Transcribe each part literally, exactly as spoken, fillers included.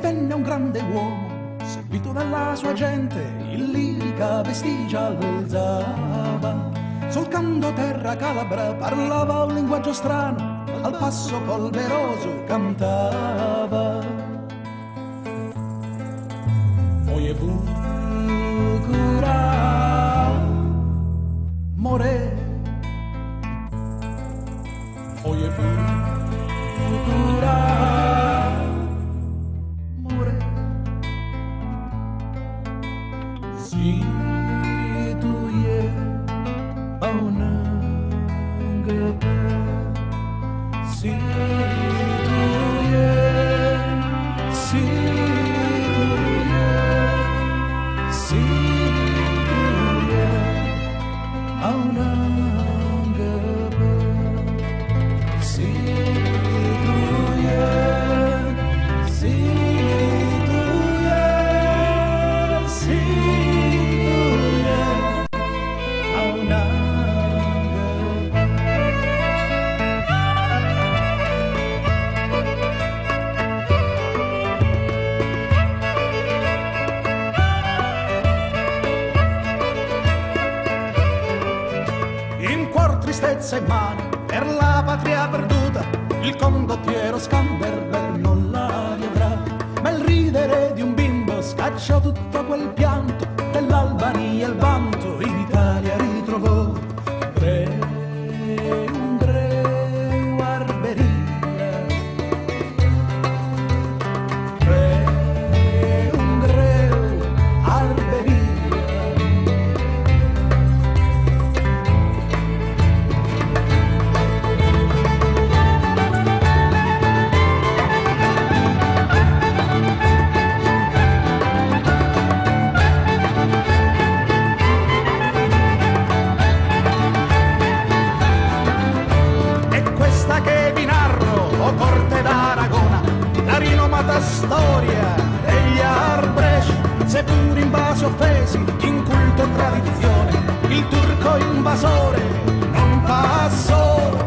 venne un grande uomo, seguito dalla sua gente, in lirica vestigia alzava. Solcando terra calabra parlava un linguaggio strano, al passo polveroso cantava. Oye bucura, more. Oye bucura, more. Si tu ye baunanga, si tu ye, si tu ye, si tu ye baunanga, si tu ye, si tu ye, si tristezza in mano per la patria perduta, il condottiero Scanderbeg non la riavrà, ma il ridere di un bimbo scaccia tutto quel pianto, dell'Albania il vanto in Italia ritrovò. Re, un re, Barberia, re, un re, Barberia. Storia degli Arbrecht, seppur invasi offesi in culto e tradizione, il turco invasore non passò.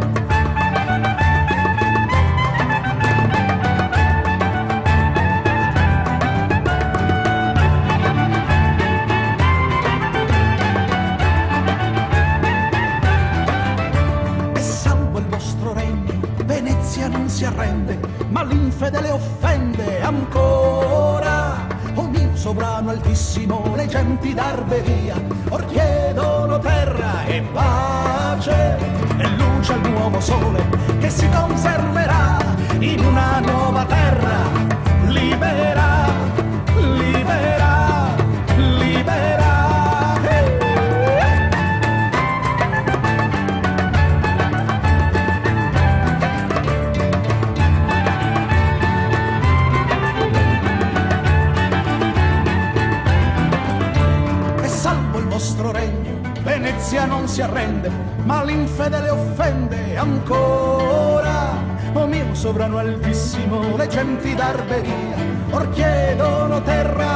E salvo il vostro regno, Venezia non si arrende, ma l'infedele offende ancora. O mio sovrano altissimo, le genti d'Arberia or chiedono terra e pace e luce al nuovo sole che si conserverà in una nuova terra libera, libera, libera. Venezia non si arrende, ma l'infedele offende ancora. O mio sovrano altissimo, le genti d'Arberia or chiedono terra